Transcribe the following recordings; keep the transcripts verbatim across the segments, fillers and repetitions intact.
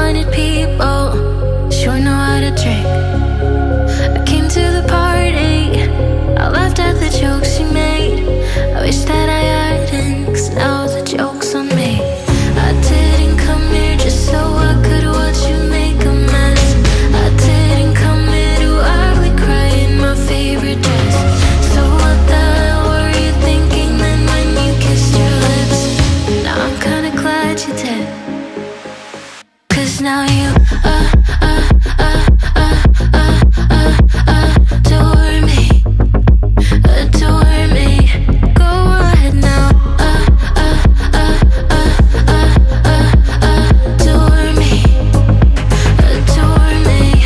wanted people, sure know how to drink. I came to the party, I laughed at the jokes she made. I wish that I hadn't, cause now the joke's on me. I didn't come here just so I could watch you make a mess. I didn't come here to ugly cry in my favorite dress. So what the hell were you thinking then when you kissed your lips? Now I'm kinda glad you did, cause now you uh, uh, uh, uh, uh, uh, uh, adore me, adore me. Go ahead now, uh, uh, uh, uh, uh, uh, uh, adore me, adore me.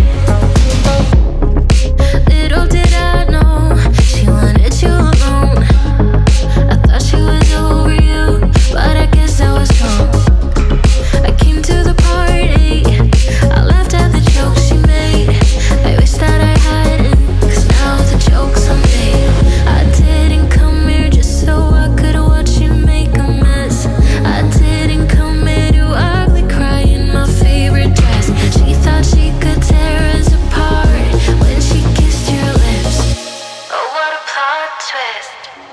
Little did I know she wanted you alone. I thought she was over you, but I guess I was wrong. I came to the party, I laughed at the jokes she made. I wish that I hadn't, cause now the joke's on me. I didn't come here just so I could watch you make a mess. I didn't come here to ugly cry in my favorite dress. She thought she could tear us apart when she kissed your lips. Oh, what a plot twist.